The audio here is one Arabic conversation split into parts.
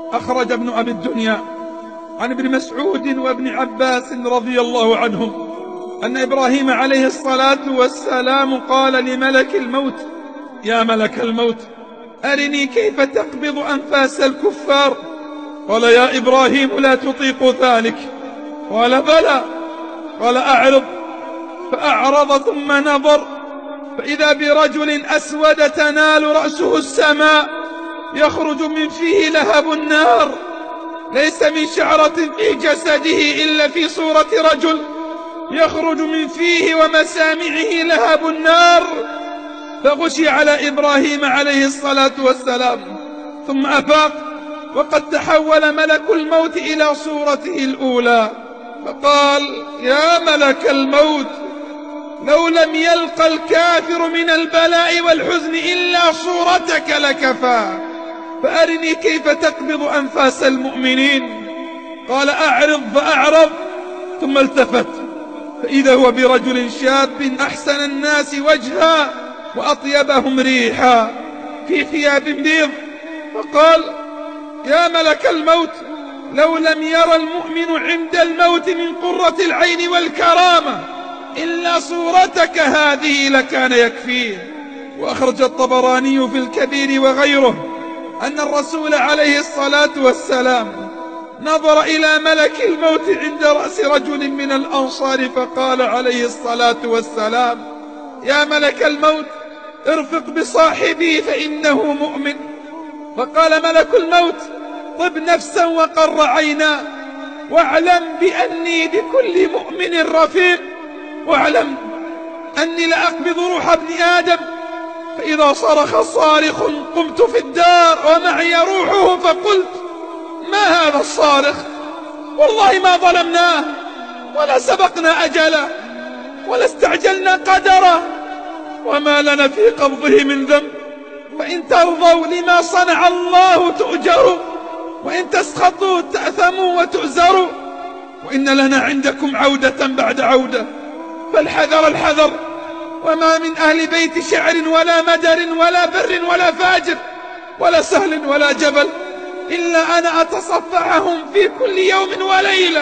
أخرج ابن أبي الدنيا عن ابن مسعود وابن عباس رضي الله عنهم أن إبراهيم عليه الصلاة والسلام قال لملك الموت: يا ملك الموت، أرني كيف تقبض أنفاس الكفار. قال: يا إبراهيم، لا تطيق ذلك. قال: بلى. قال: أعرض. فأعرض ثم نظر، فإذا برجل أسود تنال رأسه السماء، يخرج من فيه لهب النار، ليس من شعرة في جسده إلا في صورة رجل، يخرج من فيه ومسامعه لهب النار. فغشي على إبراهيم عليه الصلاة والسلام، ثم أفاق وقد تحول ملك الموت إلى صورته الأولى، فقال: يا ملك الموت، لو لم يلق الكافر من البلاء والحزن إلا صورتك لكفى، فأرني كيف تقبض أنفاس المؤمنين. قال: أعرض. فأعرض، ثم التفت فإذا هو برجل شاب أحسن الناس وجها وأطيبهم ريحا في ثياب بيض، فقال: يا ملك الموت، لو لم ير المؤمن عند الموت من قرة العين والكرامة إلا صورتك هذه لكان يكفيه. وأخرج الطبراني في الكبير وغيره أن الرسول عليه الصلاة والسلام نظر إلى ملك الموت عند رأس رجل من الأنصار، فقال عليه الصلاة والسلام: يا ملك الموت، ارفق بصاحبي فإنه مؤمن. فقال ملك الموت: طب نفسا وقر عينا، واعلم بأني بكل مؤمن رفيق، واعلم أني لأقبض روح ابن آدم، فإذا صرخ صارخ قمت في الدار ومعي روحه، فقلت: ما هذا الصارخ؟ والله ما ظلمناه ولا سبقنا أجله ولا استعجلنا قدره، وما لنا في قبضه من ذنب، فإن ترضوا لما صنع الله تؤجروا، وإن تسخطوا تأثموا وتؤزروا، وإن لنا عندكم عودة بعد عودة، فالحذر الحذر. وما من أهل بيت شعر ولا مدر ولا بر ولا فاجر ولا سهل ولا جبل إلا أنا أتصفحهم في كل يوم وليلة،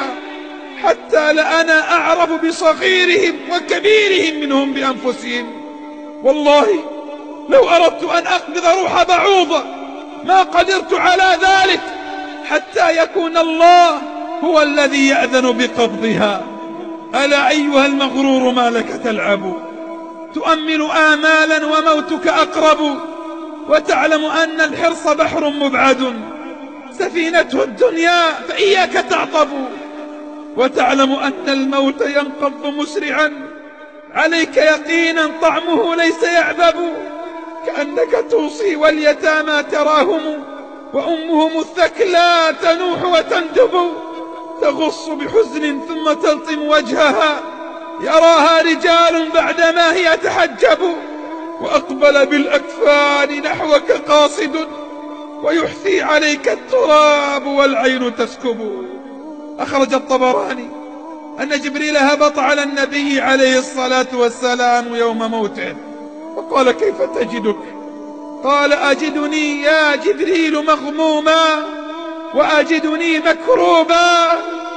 حتى لأنا أعرف بصغيرهم وكبيرهم منهم بأنفسهم. والله لو أردت أن أقبض روح بعوضة ما قدرت على ذلك، حتى يكون الله هو الذي يأذن بقبضها. ألا أيها المغرور ما لك تلعب، تؤمل آمالا وموتك أقرب، وتعلم أن الحرص بحر مبعد، سفينته الدنيا فإياك تعطب، وتعلم أن الموت ينقض مسرعا، عليك يقينا طعمه ليس يعذب، كأنك توصي واليتامى تراهم، وأمهم الثكلى تنوح وتندب، تغص بحزن ثم تلطم وجهها، يراها رجال بعدما هي تحجب، وأقبل بالأكفان نحوك قاصد، ويحثي عليك التراب والعين تسكب. أخرج الطبراني أن جبريل هبط على النبي عليه الصلاة والسلام يوم موته، وقال: كيف تجدك؟ قال: أجدني يا جبريل مغموما، وأجدني مكروبا.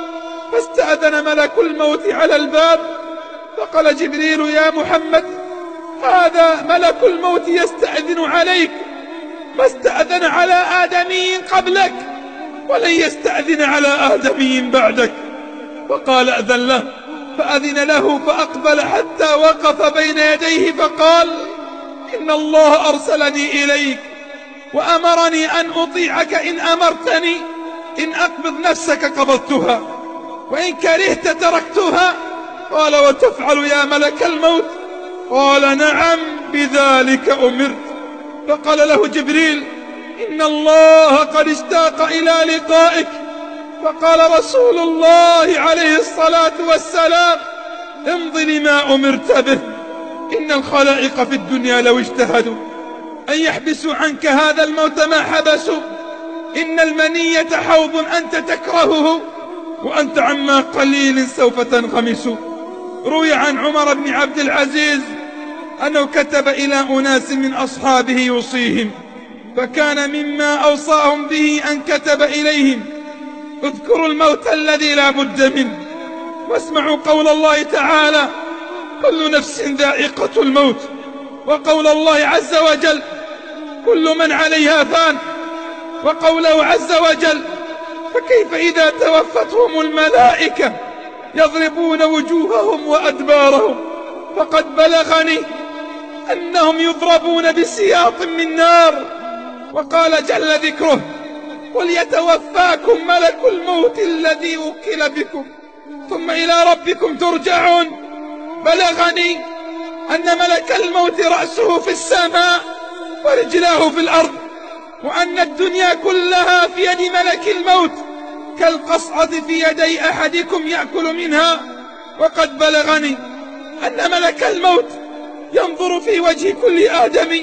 فاستأذن ملك الموت على الباب، فقال جبريل: يا محمد، هذا ملك الموت يستأذن عليك، ما استأذن على آدمي قبلك ولن يستأذن على آدمي بعدك. فقال: أذن له. فأذن له، فأقبل حتى وقف بين يديه، فقال: إن الله أرسلني إليك وأمرني أن أطيعك إن أمرتني، إن أقبض نفسك قبضتها، وإن كرهت تركتها. قال: وتفعل يا ملك الموت؟ قال: نعم، بذلك أمرت. فقال له جبريل: إن الله قد اشتاق إلى لقائك. فقال رسول الله عليه الصلاة والسلام: امض لما أمرت به، إن الخلائق في الدنيا لو اجتهدوا أن يحبسوا عنك هذا الموت ما حبسوا، إن المنية حوض أنت تكرهه، وأنت عما قليل سوف تنغمس. روي عن عمر بن عبد العزيز أنه كتب إلى أناس من أصحابه يوصيهم فكان مما أوصاهم به أن كتب إليهم: اذكروا الموت الذي لا بد منه، واسمعوا قول الله تعالى: كل نفس ذائقة الموت، وقول الله عز وجل: كل من عليها فان، وقوله عز وجل: فكيف إذا توفتهم الملائكة يضربون وجوههم وأدبارهم. فقد بلغني أنهم يضربون بسياط من نار. وقال جل ذكره: قل يتوفاكم ملك الموت الذي وكل بكم ثم إلى ربكم ترجعون. بلغني أن ملك الموت رأسه في السماء ورجلاه في الأرض، وأن الدنيا كلها في يد ملك الموت كالقصعة في يدي أحدكم يأكل منها. وقد بلغني أن ملك الموت ينظر في وجه كل آدمي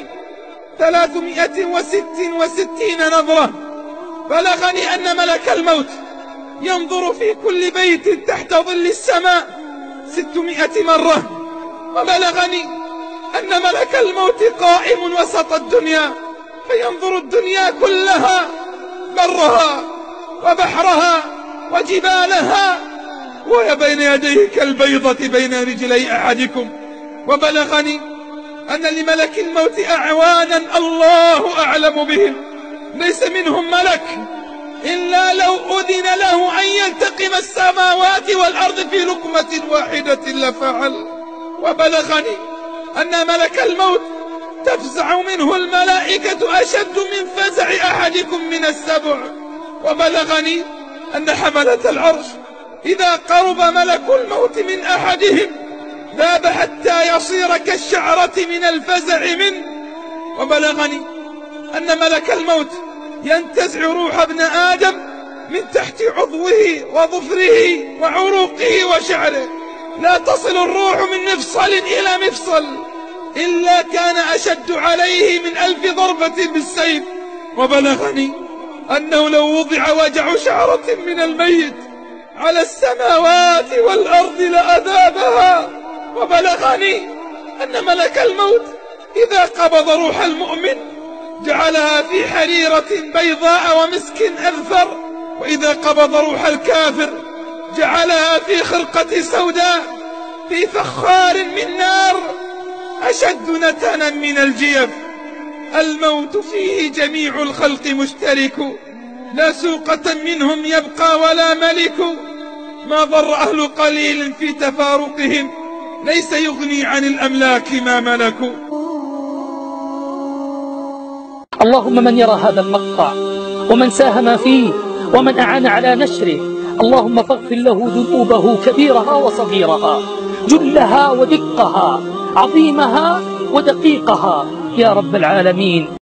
366 نظرة. بلغني أن ملك الموت ينظر في كل بيت تحت ظل السماء 600 مرة. وبلغني أن ملك الموت قائم وسط الدنيا فينظر الدنيا كلها، برها وبحرها وجبالها، وهي بين يديه كالبيضة بين رجلي أحدكم. وبلغني أن لملك الموت أعوانا الله أعلم بهم، ليس منهم ملك إلا لو أذن له أن يلتقم السماوات والأرض في لقمة واحدة لفعل. وبلغني أن ملك الموت تفزع منه الملائكة أشد من فزع أحدكم من السبع. وبلغني أن حملة العرش إذا قرب ملك الموت من أحدهم ذاب حتى يصير كالشعرة من الفزع منه. وبلغني أن ملك الموت ينتزع روح ابن آدم من تحت عضوه وظفره وعروقه وشعره، لا تصل الروح من مفصل إلى مفصل إلا كان أشد عليه من 1000 ضربة بالسيف. وبلغني أنه لو وضع وجع شعرة من الميت على السماوات والأرض لأذابها. وبلغني أن ملك الموت إذا قبض روح المؤمن جعلها في حريرة بيضاء ومسك أذفر، وإذا قبض روح الكافر جعلها في خرقة سوداء في فخار من نار أشد نتنا من الجيف. الموت فيه جميع الخلق مشترك، لا سوقة منهم يبقى ولا ملك. ما ضر أهل قليل في تفارقهم، ليس يغني عن الأملاك ما ملكوا. اللهم من يرى هذا المقطع ومن ساهم فيه ومن أعان على نشره، اللهم فاغفر له ذنوبه كبيرها وصغيرها، جلها ودقها، عظيمها ودقيقها يا رب العالمين.